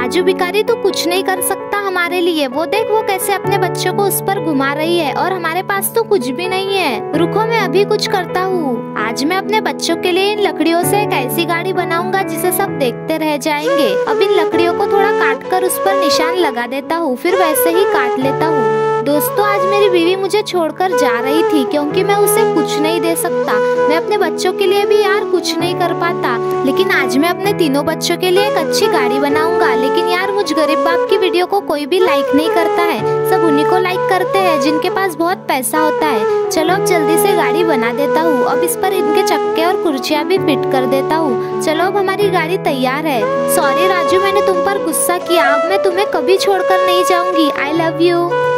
राजू भिखारी तो कुछ नहीं कर सकता हमारे लिए। वो देख वो कैसे अपने बच्चों को उस पर घुमा रही है और हमारे पास तो कुछ भी नहीं है। रुको मैं अभी कुछ करता हूँ। आज मैं अपने बच्चों के लिए इन लकड़ियों से एक ऐसी गाड़ी बनाऊंगा जिसे सब देखते रह जाएंगे। अब इन लकड़ियों को थोड़ा काट कर उस पर निशान लगा देता हूँ, फिर वैसे ही काट लेता हूँ। दोस्तों आज मेरी बीवी मुझे छोड़कर जा रही थी क्योंकि मैं उसे कुछ नहीं दे सकता। मैं अपने बच्चों के लिए भी यार कुछ नहीं कर पाता, लेकिन आज मैं अपने तीनों बच्चों के लिए एक अच्छी गाड़ी बनाऊंगा। लेकिन यार मुझ गरीब बाप की वीडियो को कोई भी लाइक नहीं करता है, सब उन्हीं को लाइक करते हैं जिनके पास बहुत पैसा होता है। चलो अब जल्दी से गाड़ी बना देता हूँ। अब इस पर इनके चक्के और कुर्सियाँ भी फिट कर देता हूँ। चलो अब हमारी गाड़ी तैयार है। सॉरी राजू मैंने तुम पर गुस्सा किया, अब मैं तुम्हें कभी छोड़कर नहीं जाऊंगी। I love you.